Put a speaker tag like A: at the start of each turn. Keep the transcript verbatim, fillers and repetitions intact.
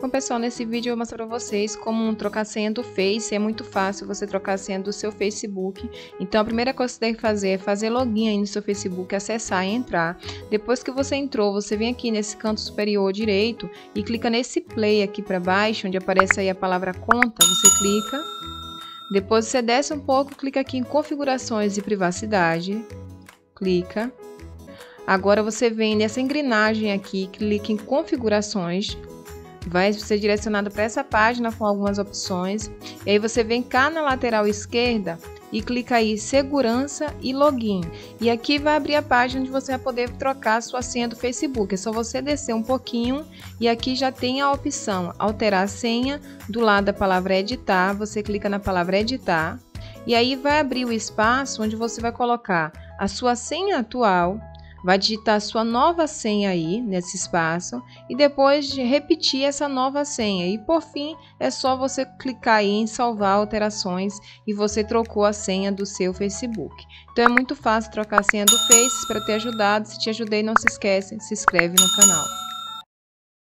A: Bom pessoal, nesse vídeo eu vou mostrar para vocês como trocar a senha do Face. É muito fácil você trocar a senha do seu Facebook. Então a primeira coisa que você tem que fazer é fazer login aí no seu Facebook, acessar e entrar. Depois que você entrou, você vem aqui nesse canto superior direito e clica nesse play aqui para baixo, onde aparece aí a palavra conta, você clica. Depois você desce um pouco, clica aqui em configurações e privacidade, clica. Agora você vem nessa engrenagem aqui, clica em configurações. Vai ser direcionado para essa página com algumas opções. E aí você vem cá na lateral esquerda e clica aí segurança e login. E aqui vai abrir a página onde você vai poder trocar a sua senha do Facebook. É só você descer um pouquinho e aqui já tem a opção alterar a senha. Do lado da palavra editar, você clica na palavra editar. E aí vai abrir o espaço onde você vai colocar a sua senha atual. Vai digitar a sua nova senha aí nesse espaço e depois de repetir essa nova senha. E por fim é só você clicar aí em salvar alterações e você trocou a senha do seu Facebook. Então é muito fácil trocar a senha do Face. Espero ter ajudado. Se te ajudei, não se esquece, se inscreve no canal.